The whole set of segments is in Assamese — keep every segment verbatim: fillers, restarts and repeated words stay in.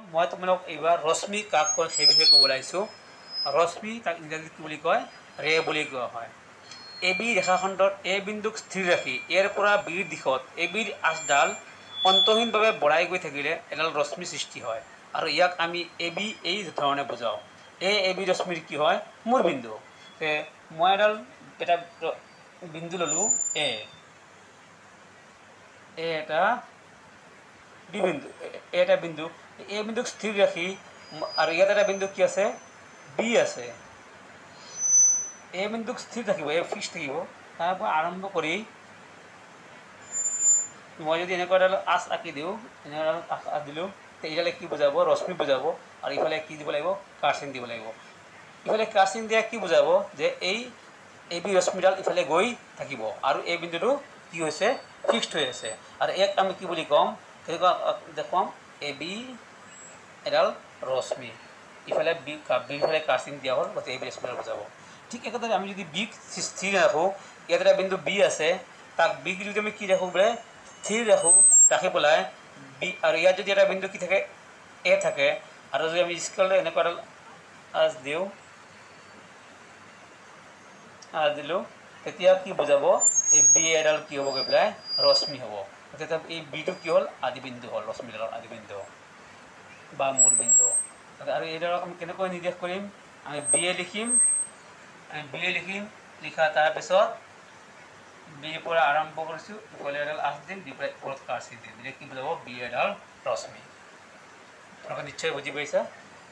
মই তোমালোক এইবাৰ ৰশ্মি কাক কয় সেই বিষয়ে ক'ব লাগিছোঁ। ৰশ্মি তাক ইংৰাজীত কি বুলি কয়? ৰে বুলি কোৱা হয়। এ বি ৰেখাখণ্ডত এ বিন্দুক স্থিৰ ৰাখি ইয়াৰ পৰা বিৰ দিশত এ বিৰ আঁচডাল অন্তহীনভাৱে বঢ়াই গৈ থাকিলে এডাল ৰশ্মি সৃষ্টি হয় আৰু ইয়াক আমি এ বি এই ধৰণে বুজাওঁ। এই এ বি ৰশ্মিৰ কি হয়? মূল বিন্দু। মই এডাল এটা বিন্দু ল'লোঁ এ এ এটা বি বিন্দু এ এটা বিন্দু এ বিন্দুক স্থিৰ ৰাখি আৰু ইয়াত এটা বিন্দু কি আছে? বি আছে। এ বিন্দুক স্থিৰ থাকিব, এ ফিক্স থাকিব। তাৰ পৰা আৰম্ভ কৰি মই যদি এনেকুৱা এডাল আঁচ আঁকি দিওঁ, এনেকুৱা এডাল আঁচ আঁচ দিলোঁ, এইডালে কি বুজাব? ৰশ্মি বুজাব। আৰু ইফালে কি দিব লাগিব? কাৰ্চিন দিব লাগিব। ইফালে কাৰ্চিন দিয়া কি বুজাব? যে এই এ বি ৰশ্মিডাল ইফালে গৈ থাকিব আৰু এই বিন্দুটো কি হৈছে? ফিক্সড হৈ আছে। আৰু ইয়াক আমি কি বুলি ক'ম? কেনেকুৱা দেখুৱাম? এ বি এডাল ৰশ্মি, ইফালে বি বিফালে কাৰ্চিন দিয়া হ'ল, গতিকে এ বি ৰশ্মিডাল বুজাব। ঠিক একেদৰে আমি যদি বিক স্থিৰ ৰাখোঁ, ইয়াত এটা বিন্দু বি আছে, তাক বিক যদি আমি কি ৰাখোঁ বোলে? স্থিৰ ৰাখোঁ, ৰাখি পেলাই বি আৰু ইয়াত যদি এটা বিন্দু কি থাকে? এ থাকে। আৰু যদি আমি স্কেললৈ এনেকুৱা এডাল আঁচ দিওঁ, আঁচ দিলোঁ, তেতিয়া কি বুজাব? এই বি এডাল কি হ'ব গৈ পেলাই? ৰশ্মি হ'ব। তেতিয়া এই বিটো কি হ'ল? আদিবিন্দু হ'ল, ৰশ্মিডালৰ আদিবিন্দু বা মূল বিন্দু। আৰু এইডালক আমি কেনেকৈ নিৰ্দেশ কৰিম? আমি বি এ লিখিম, আমি বি এ লিখিম, লিখা তাৰপিছত বিৰ পৰা আৰম্ভ কৰিছোঁ, ইফালে এডাল আঁচ দিম, দি পেলাই ওপৰত কাৰ্চিন দিম, দিলে কি বুজাব? বি এডাল ৰশ্মি। আপোনালোকে নিশ্চয় বুজি পাইছা।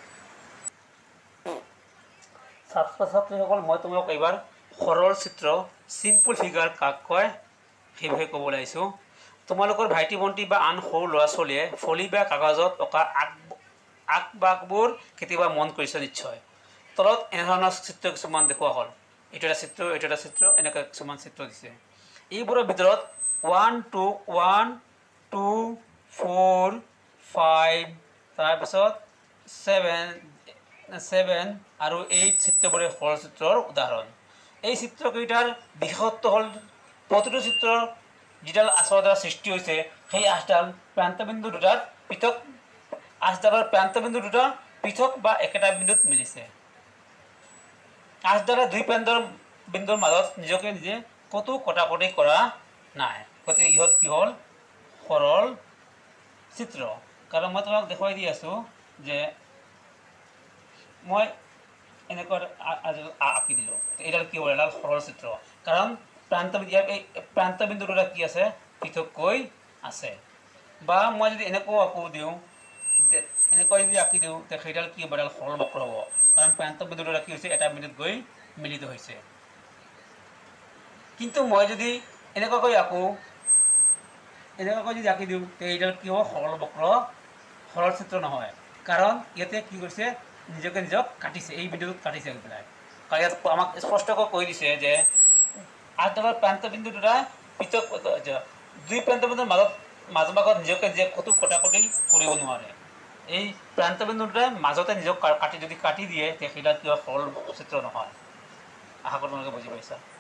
ছাত্ৰ ছাত্ৰীসকল, মই তোমালোক এইবাৰ সৰল চিত্ৰ চিম্পুল ফিগাৰ কাক কয় সেই বিষয়ে ক'ব লাগিছোঁ। তোমালোকৰ ভাইটি ভণ্টি বা আন সৰু ল'ৰা ছোৱালীয়ে ফলি বা কাগজত অঁকা আক আক বাকবোৰ কেতিয়াবা মন কৰিছে নিশ্চয়। তলত এনেধৰণৰ চিত্ৰ কিছুমান দেখুওৱা হ'ল। এইটো এটা চিত্ৰ, এইটো এটা চিত্ৰ, এনেকুৱা কিছুমান চিত্ৰ দিছে। এইবোৰৰ ভিতৰত one two one two four five তাৰপিছত ছেভেন ছেভেন আৰু এইট চিত্ৰবোৰে সৰল চিত্ৰৰ উদাহৰণ। এই চিত্ৰকেইটাৰ বিশেষত্ব হ'ল প্ৰতিটো চিত্ৰৰ যিডাল আঁচৰ দ্বাৰা সৃষ্টি হৈছে, সেই আঁচডাল প্ৰান্তবিন্দু দুটাত পৃথক আঁচডালৰ প্ৰান্তবিন্দু দুটা পৃথক বা একেটা বিন্দুত মিলিছে। আঁচডালে দুই প্ৰান্তৰ বিন্দুৰ মাজত নিজকে নিজে ক'তো কটাকটি কৰা নাই। গতিকে ইহঁত কি হ'ল? সৰল চিত্ৰ। কাৰণ মই তোমাক দেখুৱাই দি আছোঁ যে মই এনেকুৱা আঁকি দিলোঁ, এইডাল কি হ'ল? এডাল সৰল চিত্ৰ। কাৰণ প্ৰান্তবিন্দু ইয়াৰ এই প্ৰান্তবিন্দু দুটা কি আছে? পৃথককৈ আছে। বা মই যদি এনেকুৱাও আঁকো দিওঁ, এনেকুৱা যদি আঁকি দিওঁ, তেতিয়া সেইডাল কি হ'ব? এডাল সৰল বক্ৰ হ'ব। কাৰণ প্ৰান্তবিন্দু দুটা কি হৈছে? এটা বিন্দুত গৈ মিলিত হৈছে। কিন্তু মই যদি এনেকুৱাকৈ আঁকো, এনেকুৱাকৈ যদি আঁকি দিওঁ, তেতিয়া এইডাল কি হ'ব? সৰল বক্ৰ, সৰল চিত্ৰ নহয়। কাৰণ ইয়াতে কি কৰিছে? নিজকে নিজক কাটিছে, এই বিন্দুটোত কাটিছে গৈ পেলাই। কাৰণ ইয়াত আমাক স্পষ্টকৈ কৈ দিছে যে আঁচডালৰ প্ৰান্তবিন্দু দুটা পৃথক, দুই প্ৰান্তবিন্দুৰ মাজত মাজভাগত নিজকে নিজে ক'তো কটাকটি কৰিব নোৱাৰে। এই প্ৰান্তবিন্দু দুটাই মাজতে নিজক কাটি যদি কাটি দিয়ে, তেতিয়া সেইডাল কিবা সৰল চিত্ৰ নহয়। আশা কৰোঁ তোমালোকে বুজি পাইছা।